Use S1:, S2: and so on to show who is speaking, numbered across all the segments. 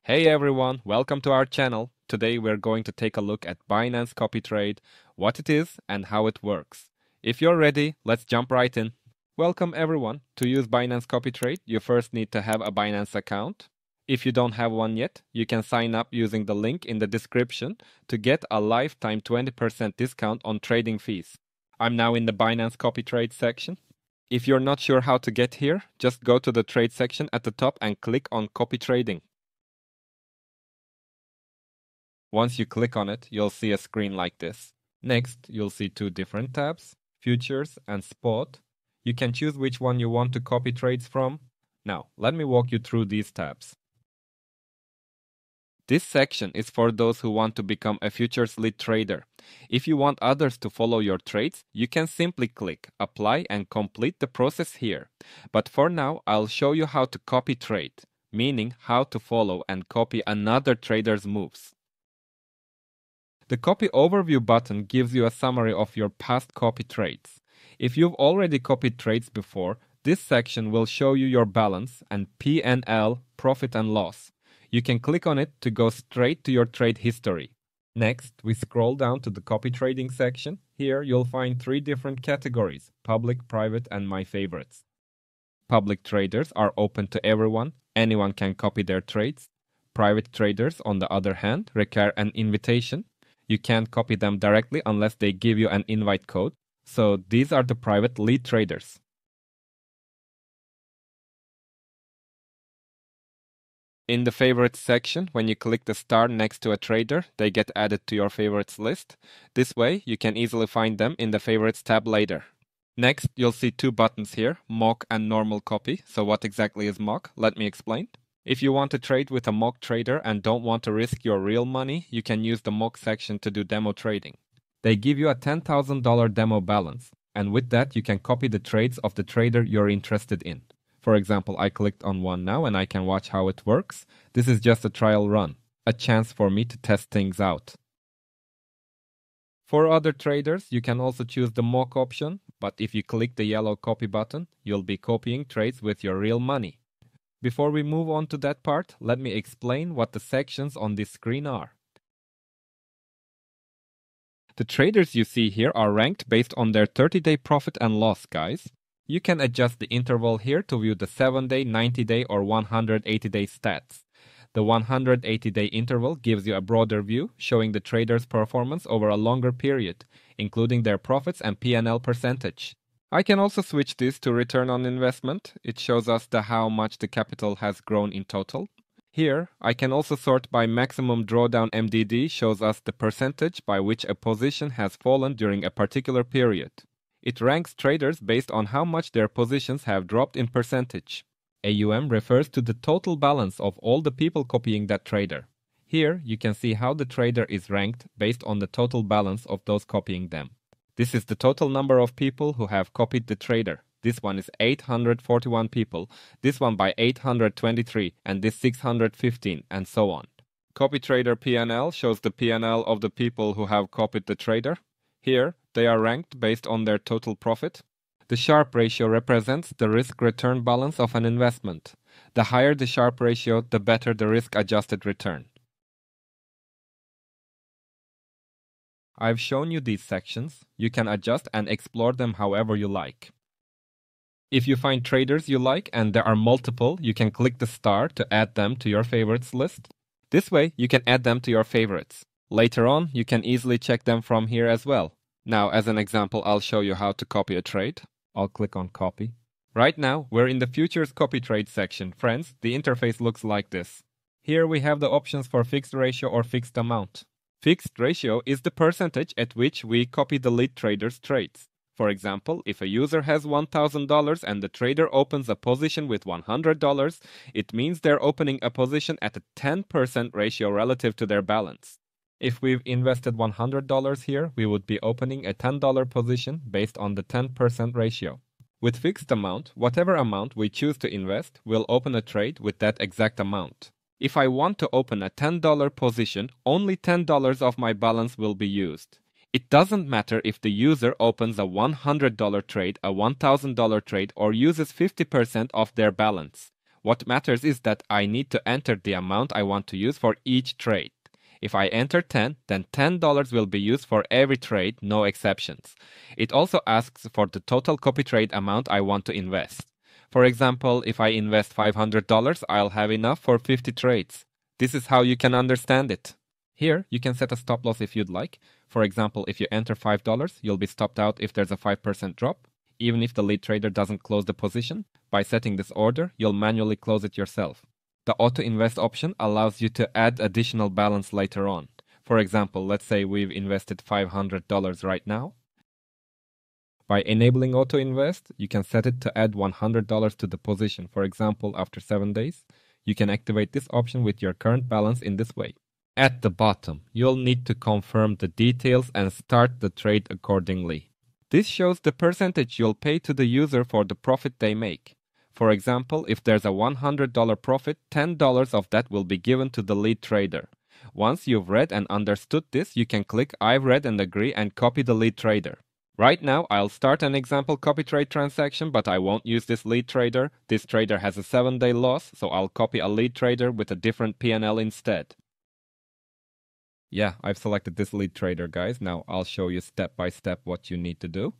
S1: Hey everyone, welcome to our channel. Today we're going to take a look at Binance Copy Trade, what it is and how it works. If you're ready, let's jump right in. Welcome everyone. To use Binance Copy Trade, you first need to have a Binance account. If you don't have one yet, you can sign up using the link in the description to get a lifetime 20% discount on trading fees. I'm now in the Binance Copy Trade section. If you're not sure how to get here, just go to the trade section at the top and click on Copy Trading. Once you click on it, you'll see a screen like this. Next, you'll see two different tabs, Futures and Spot. You can choose which one you want to copy trades from. Now, let me walk you through these tabs. This section is for those who want to become a futures lead trader. If you want others to follow your trades, you can simply click Apply and complete the process here. But for now, I'll show you how to copy trade, meaning how to follow and copy another trader's moves. The Copy Overview button gives you a summary of your past copy trades. If you've already copied trades before, this section will show you your balance and P&L, profit and loss. You can click on it to go straight to your trade history. Next, we scroll down to the copy trading section. Here you'll find three different categories: public, private, and my favorites. Public traders are open to everyone. Anyone can copy their trades. Private traders, on the other hand, require an invitation. You can't copy them directly unless they give you an invite code. So these are the private lead traders. In the favorites section, when you click the star next to a trader, they get added to your favorites list. This way, you can easily find them in the favorites tab later. Next, you'll see two buttons here, mock and normal copy. So what exactly is mock? Let me explain. If you want to trade with a mock trader and don't want to risk your real money, you can use the mock section to do demo trading. They give you a $10,000 demo balance, and with that you can copy the trades of the trader you're interested in. For example, I clicked on one now and I can watch how it works. This is just a trial run, a chance for me to test things out. For other traders, you can also choose the mock option, but if you click the yellow copy button, you'll be copying trades with your real money. Before we move on to that part, let me explain what the sections on this screen are. The traders you see here are ranked based on their 30-day profit and loss, guys. You can adjust the interval here to view the 7-day, 90-day, or 180-day stats. The 180-day interval gives you a broader view, showing the trader's performance over a longer period, including their profits and P&L percentage. I can also switch this to return on investment. It shows us how much the capital has grown in total. Here, I can also sort by maximum drawdown. MDD shows us the percentage by which a position has fallen during a particular period. It ranks traders based on how much their positions have dropped in percentage. AUM refers to the total balance of all the people copying that trader. Here, you can see how the trader is ranked based on the total balance of those copying them. This is the total number of people who have copied the trader. This one is 841 people, this one by 823, and this 615, and so on. Copy Trader P&L shows the P&L of the people who have copied the trader. Here, they are ranked based on their total profit. The Sharpe ratio represents the risk-return balance of an investment. The higher the Sharpe ratio, the better the risk-adjusted return. I've shown you these sections. You can adjust and explore them however you like. If you find traders you like and there are multiple, you can click the star to add them to your favorites list. This way, you can add them to your favorites. Later on, you can easily check them from here as well. Now, as an example, I'll show you how to copy a trade. I'll click on copy. Right now, we're in the Futures Copy Trade section. Friends, the interface looks like this. Here we have the options for fixed ratio or fixed amount. Fixed ratio is the percentage at which we copy the lead trader's trades. For example, if a user has $1,000 and the trader opens a position with $100, it means they're opening a position at a 10% ratio relative to their balance. If we've invested $100 here, we would be opening a $10 position based on the 10% ratio. With fixed amount, whatever amount we choose to invest, we'll open a trade with that exact amount. If I want to open a $10 position, only $10 of my balance will be used. It doesn't matter if the user opens a $100 trade, a $1,000 trade, or uses 50% of their balance. What matters is that I need to enter the amount I want to use for each trade. If I enter 10, then $10 will be used for every trade, no exceptions. It also asks for the total CopyTrade amount I want to invest. For example, if I invest $500, I'll have enough for 50 trades. This is how you can understand it. Here, you can set a stop loss if you'd like. For example, if you enter $5, you'll be stopped out if there's a 5% drop, even if the lead trader doesn't close the position. By setting this order, you'll manually close it yourself. The auto invest option allows you to add additional balance later on. For example, let's say we've invested $500 right now. By enabling auto invest, you can set it to add $100 to the position. For example, after 7 days, you can activate this option with your current balance in this way. At the bottom, you'll need to confirm the details and start the trade accordingly. This shows the percentage you'll pay to the user for the profit they make. For example, if there's a $100 profit, $10 of that will be given to the lead trader. Once you've read and understood this, you can click I've read and agree and copy the lead trader. Right now, I'll start an example CopyTrade transaction, but I won't use this lead trader. This trader has a 7-day loss, so I'll copy a lead trader with a different P&L instead. Yeah, I've selected this lead trader, guys. Now I'll show you step by step what you need to do.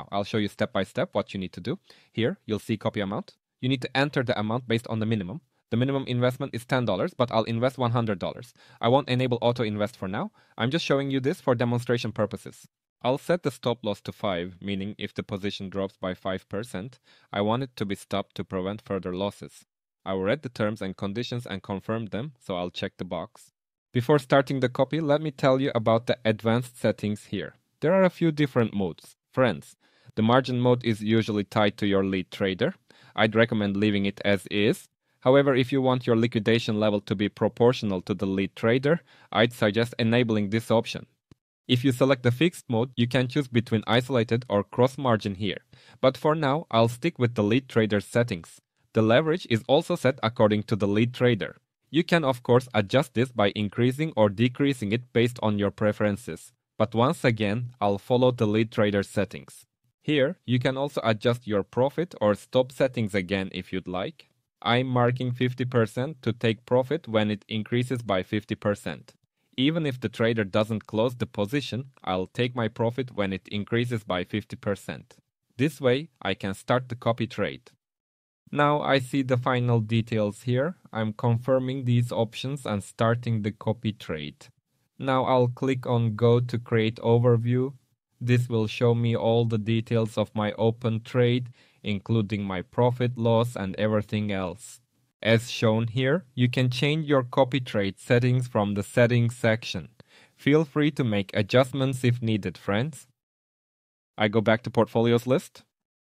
S1: Here, you'll see copy amount. You need to enter the amount based on the minimum. The minimum investment is $10, but I'll invest $100. I won't enable auto invest for now. I'm just showing you this for demonstration purposes. I'll set the stop loss to 5, meaning if the position drops by 5%, I want it to be stopped to prevent further losses. I will read the terms and conditions and confirm them, so I'll check the box. Before starting the copy, let me tell you about the advanced settings here. There are a few different modes. Friends, the margin mode is usually tied to your lead trader. I'd recommend leaving it as is. However, if you want your liquidation level to be proportional to the lead trader, I'd suggest enabling this option. If you select the fixed mode, you can choose between isolated or cross margin here. But for now, I'll stick with the lead trader settings. The leverage is also set according to the lead trader. You can of course adjust this by increasing or decreasing it based on your preferences. But once again, I'll follow the lead trader settings. Here, you can also adjust your profit or stop settings again if you'd like. I'm marking 50% to take profit when it increases by 50%. Even if the trader doesn't close the position, I'll take my profit when it increases by 50%. This way, I can start the copy trade. Now I see the final details here. I'm confirming these options and starting the copy trade. Now I'll click on Go to create overview. This will show me all the details of my open trade, including my profit, loss, and everything else. As shown here, you can change your CopyTrade settings from the settings section. Feel free to make adjustments if needed, friends. I go back to portfolios list.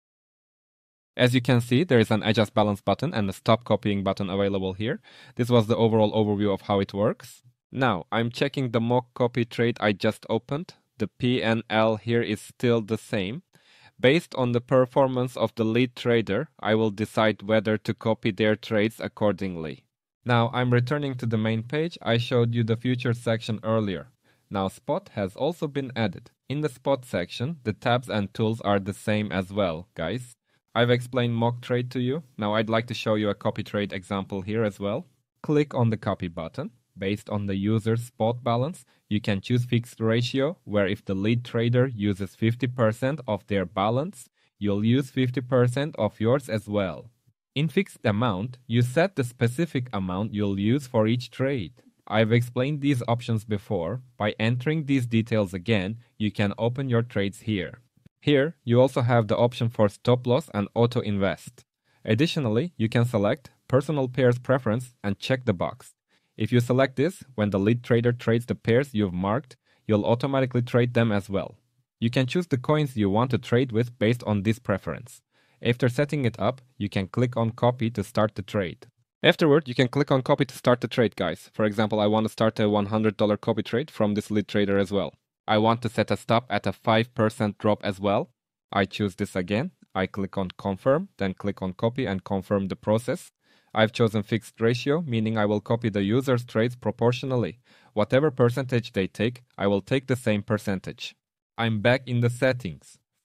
S1: As you can see, there is an adjust balance button and a stop copying button available here. This was the overall overview of how it works. Now, I'm checking the mock copy trade I just opened. The P&L here is still the same. Based on the performance of the lead trader, I will decide whether to copy their trades accordingly. Now I'm returning to the main page. I showed you the futures section earlier. Now spot has also been added. In the spot section, the tabs and tools are the same as well, guys. I've explained mock trade to you. Now I'd like to show you a copy trade example here as well. Click on the copy button. Based on the user's spot balance, you can choose fixed ratio, where if the lead trader uses 50% of their balance, you'll use 50% of yours as well. In fixed amount, you set the specific amount you'll use for each trade. I've explained these options before. By entering these details again, you can open your trades here. Here, you also have the option for stop loss and auto invest. Additionally, you can select personal pairs preference and check the box. If you select this, when the lead trader trades the pairs you've marked, you'll automatically trade them as well. You can choose the coins you want to trade with based on this preference. After setting it up, you can click on copy to start the trade. Afterward, you can click on copy to start the trade, guys. For example, I want to start a $100 copy trade from this lead trader as well. I want to set a stop at a 5% drop as well. I choose this again. I click on confirm, then click on copy and confirm the process. I've chosen fixed ratio, meaning I will copy the user's trades proportionally. Whatever percentage they take, I will take the same percentage. I'm back in the settings.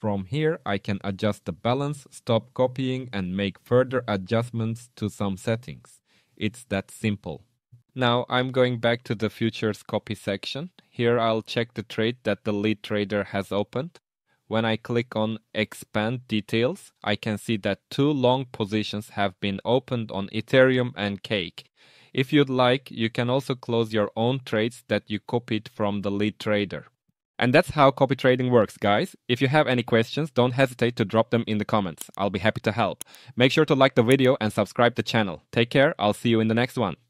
S1: From here, I can adjust the balance, stop copying, and make further adjustments to some settings. It's that simple. Now I'm going back to the futures copy section. Here I'll check the trade that the lead trader has opened. When I click on expand details, I can see that 2 long positions have been opened on Ethereum and Cake. If you'd like, you can also close your own trades that you copied from the lead trader. And that's how copy trading works, guys. If you have any questions, don't hesitate to drop them in the comments. I'll be happy to help. Make sure to like the video and subscribe the channel. Take care. I'll see you in the next one.